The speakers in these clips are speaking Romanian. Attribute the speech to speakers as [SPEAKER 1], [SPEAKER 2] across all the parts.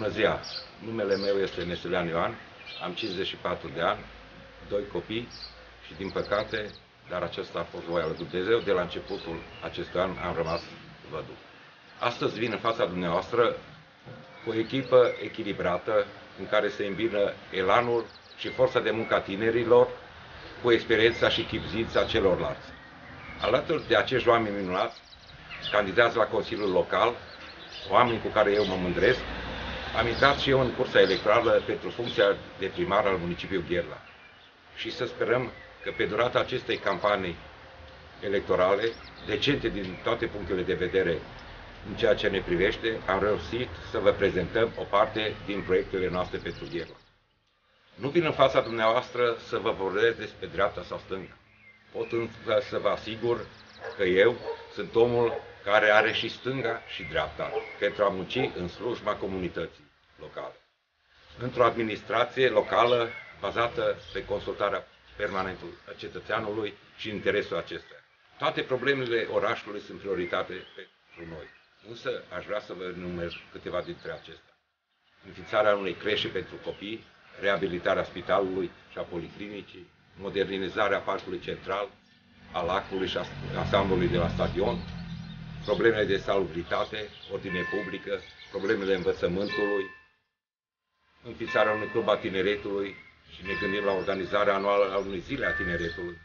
[SPEAKER 1] Bună ziua! Numele meu este Neselean Ioan, am 54 de ani, 2 copii și din păcate, dar aceasta a fost voia lui Dumnezeu, de la începutul acestui an am rămas văduv. Astăzi vin în fața dumneavoastră cu o echipă echilibrată în care se îmbină elanul și forța de muncă a tinerilor cu experiența și chibzița celorlalți. Alături de acești oameni minunați, candidați la Consiliul Local, oameni cu care eu mă mândresc, am intrat și eu în cursa electorală pentru funcția de primar al municipiului Gherla. Și să sperăm că pe durata acestei campanii electorale, decente din toate punctele de vedere în ceea ce ne privește, am reușit să vă prezentăm o parte din proiectele noastre pentru Gherla. Nu vin în fața dumneavoastră să vă vorbesc despre dreapta sau stânga. Pot însă să vă asigur că eu sunt omul care are și stânga și dreapta pentru a munci în slujba comunității locale. Într-o administrație locală bazată pe consultarea permanentă a cetățeanului și interesul acestuia. Toate problemele orașului sunt prioritate pentru noi, însă aș vrea să vă enumer câteva dintre acestea. Înființarea unei creșe pentru copii, reabilitarea spitalului și a policlinicii, modernizarea parcului central, a lacului și a ansamblului de la stadion, problemele de salubritate, ordine publică, problemele învățământului, înființarea unui club a tineretului și ne gândim la organizarea anuală a unei zile a tineretului,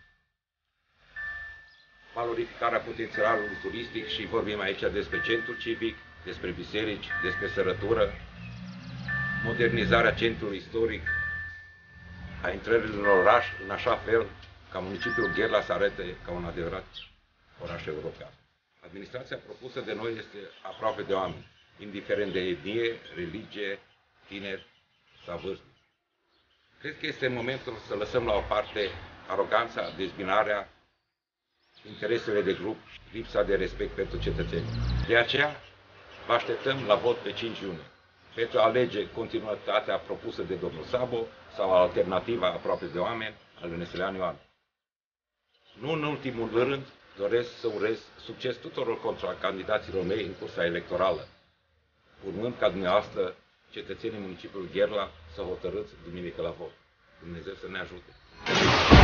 [SPEAKER 1] valorificarea potențialului turistic și vorbim aici despre centru civic, despre biserici, despre sărătură, modernizarea centrului istoric, a intrării în oraș, în așa fel ca municipiul Gherla să arate ca un adevărat oraș european. Administrația propusă de noi este aproape de oameni, indiferent de etnie, religie, tineri sau vârstă. Cred că este momentul să lăsăm la o parte aroganța, dezbinarea, interesele de grup și lipsa de respect pentru cetățeni. De aceea, vă așteptăm la vot pe 5 iunie pentru a alege continuitatea propusă de domnul Sabo sau alternativa aproape de oameni al lui Neselean Ioan. Nu în ultimul rând, doresc să urez succes tuturor contracandidaților mei în cursa electorală, urmând ca dumneavoastră, cetățenii municipiului Gherla, să hotărâți duminică la vot. Dumnezeu să ne ajute!